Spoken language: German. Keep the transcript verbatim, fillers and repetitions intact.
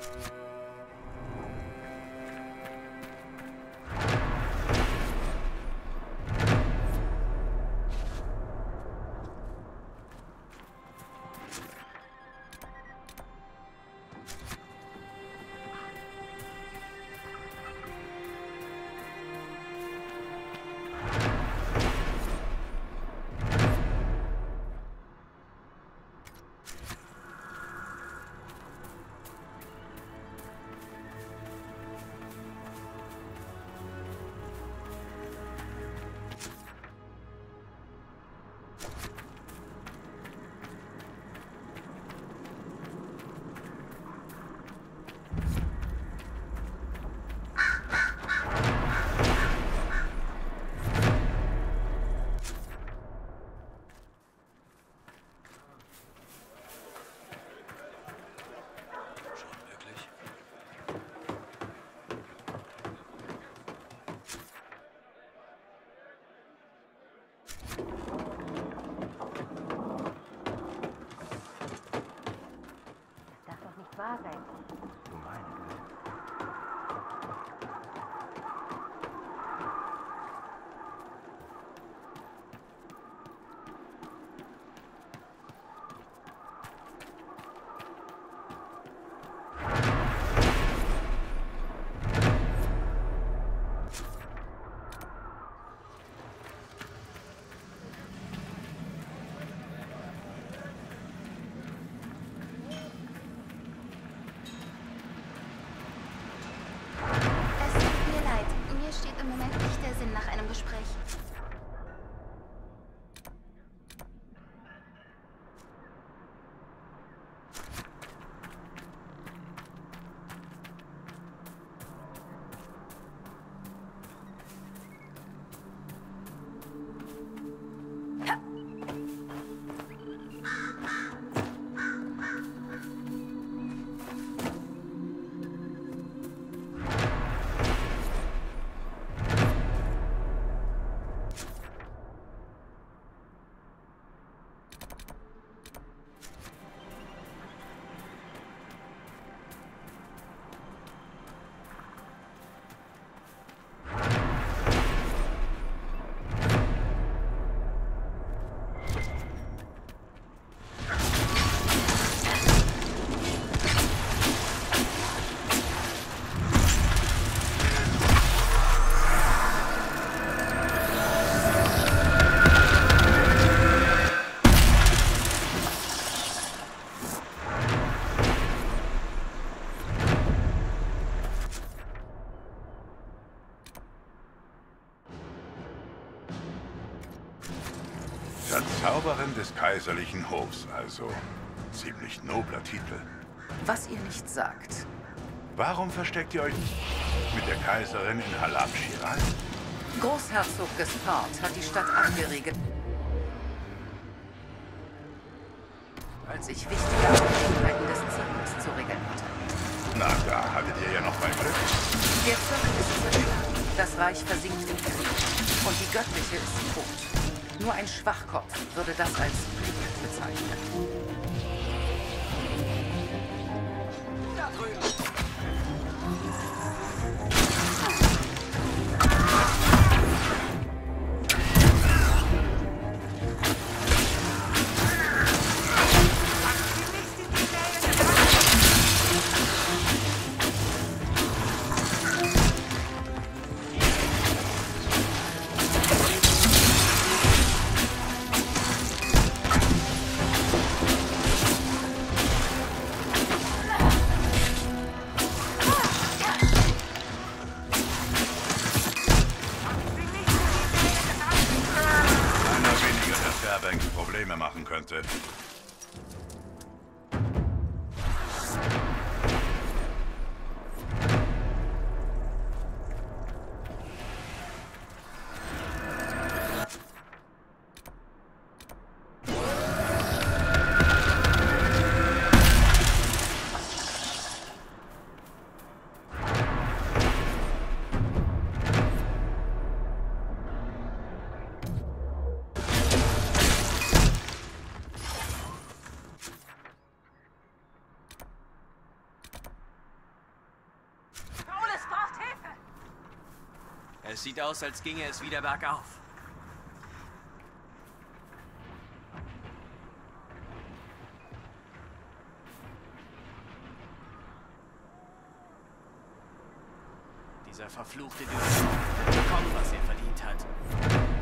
Wahr sein. Du meine Güte. Im Moment nicht der Sinn nach einem Gespräch. Zauberin des kaiserlichen Hofs, also. Ziemlich nobler Titel. Was ihr nicht sagt. Warum versteckt ihr euch mit der Kaiserin in Halab Shiraz? Großherzog Gespard hat die Stadt angeregt, als ich wichtige Angelegenheiten des Zirkels zu regeln hatte. Na, da hattet ihr ja noch mal Glück. Der Zirkel ist zerstört. Das Reich versinkt im Krieg. Und die Göttliche ist tot. Nur ein Schwachkopf würde das als Pflicht bezeichnen. Da drüben! Probleme machen könnte. Es sieht aus, als ginge es wieder bergauf. Dieser verfluchte Dürre bekommt, was er verdient hat.